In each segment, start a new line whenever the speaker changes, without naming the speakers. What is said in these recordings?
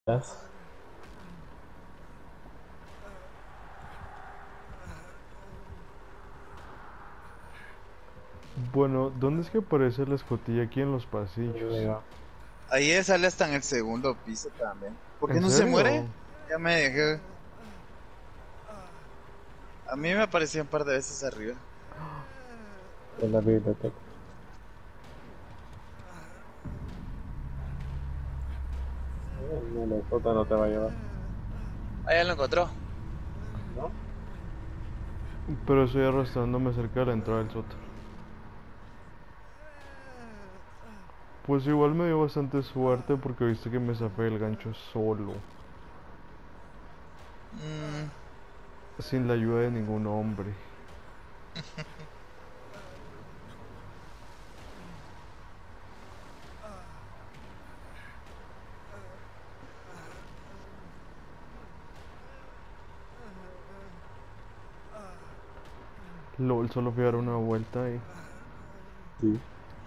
Bueno, ¿dónde es que aparece la escotilla aquí en los pasillos?
Ahí sale hasta en el segundo piso también. ¿Por qué
¿En
no se muere?
serio?
Ya me dejé. A mí me apareció un par de veces arriba.
En la biblioteca. No, la sota no te va a llevar.
Ah, ya lo encontró.
¿No?
Pero estoy arrastrándome cerca de la entrada del sótano. Pues igual me dio bastante suerte porque viste que me zafé el gancho solo,
Mm,
sin la ayuda de ningún hombre. LOL, solo fui a dar una vuelta y...
Sí.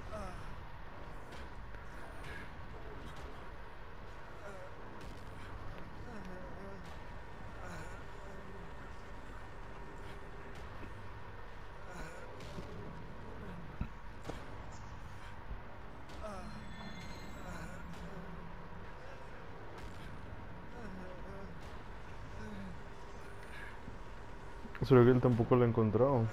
Solo que él tampoco lo ha encontrado.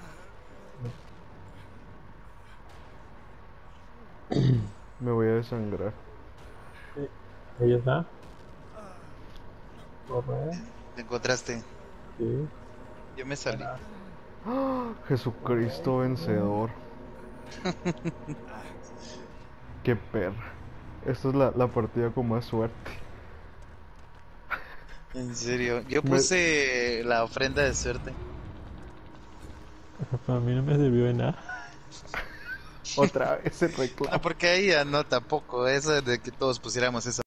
Me voy a desangrar.
Sí. Ahí está. Corre.
te encontraste.
Sí.
Yo me salí.
Para.
Jesucristo vencedor. Qué perra. Esta es la partida con más suerte.
En serio. Yo
Me-
puse la ofrenda de suerte.
Para mí no me sirvió de nada.
Otra vez el
No,
reclamo.
porque ahí ya no tampoco. Eso de que todos pusiéramos esa.